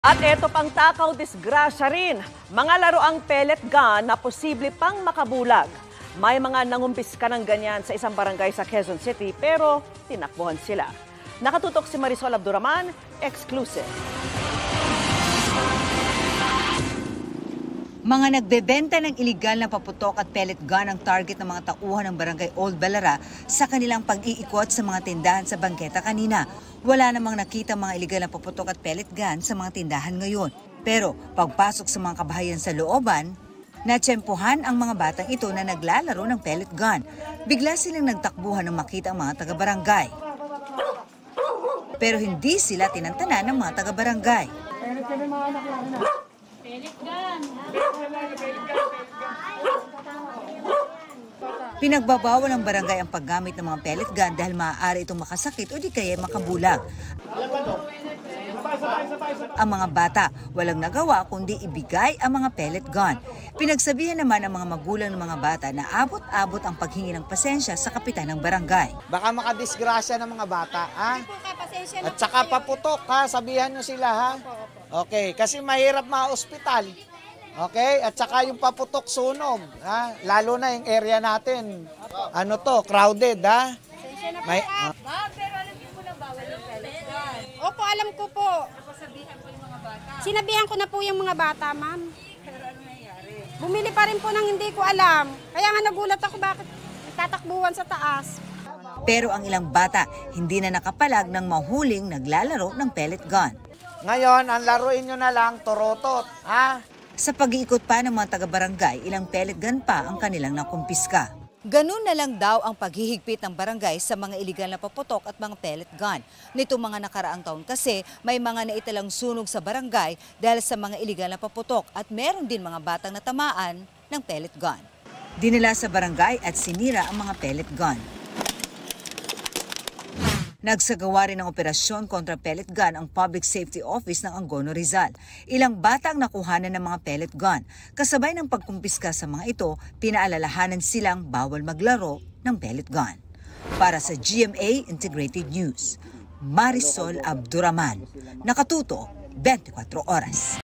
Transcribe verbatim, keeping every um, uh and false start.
At eto pang takaw disgrasya rin, mga laroang pellet gun na posible pang makabulag. May mga nangumpiska ng ganyan sa isang barangay sa Quezon City pero tinakbuhan sila. Nakatutok si Marisol Abduraman, exclusive. Mga nagbebenta ng iligal na paputok at pellet gun ang target ng mga tauhan ng barangay Old Balara sa kanilang pag-iikot sa mga tindahan sa bangketa kanina. Wala namang nakita mga iligal na paputok at pellet gun sa mga tindahan ngayon. Pero pagpasok sa mga kabahayan sa looban, natsempuhan ang mga batang ito na naglalaro ng pellet gun. Bigla silang nagtakbuhan nang makita ang mga taga-barangay. Pero hindi sila tinantanan ng mga taga-barangay. Pinagbabawal ng barangay ang paggamit ng mga pellet gun dahil maaari itong makasakit o di kaya makabulag. Ang mga bata walang nagawa kundi ibigay ang mga pellet gun. Pinagsabihan naman ang mga magulang ng mga bata na abot-abot ang paghingi ng pasensya sa kapitan ng barangay. Baka makadisgrasya ng mga bata, ha? At saka paputok, ha? Sabihan nyo sila, ha? Okay, kasi mahirap ma-ospital. Okay? At saka yung paputok sunog, ha? Lalo na yung area natin. Ano to, crowded, ha? May, uh, pero alam niyo po na bawal yung pellet gun. Opo, alam ko po. Sabihan po yung mga bata. Sinabihan ko na po yung mga bata, ma'am. Pero ano nangyari? Bumili pa rin po ng hindi ko alam. Kaya nga nagulat ako bakit tatakbuhan sa taas. Pero ang ilang bata hindi na nakapalag ng mahuling naglalaro ng pellet gun. ngayon, ang laruin nyo na lang, torotot, ha? Sa pag-iikot pa ng mga taga-barangay, ilang pellet gun pa ang kanilang nakumpiska. Ganun na lang daw ang paghihigpit ng barangay sa mga iligal na paputok at mga pellet gun. Nito mga nakaraang taon kasi may mga naitalang sunog sa barangay dahil sa mga iligal na paputok at meron din mga batang natamaan ng pellet gun. Dinala sa barangay at sinira ang mga pellet gun. Nagsagawa rin ng operasyon kontra pellet gun ang Public Safety Office ng Angono Rizal. Ilang bata ang nakuhanan ng mga pellet gun. Kasabay ng pagkumpiska sa mga ito, pinaalalahanan silang bawal maglaro ng pellet gun. Para sa G M A Integrated News, Marisol Abduraman, nakatuto, twenty-four oras.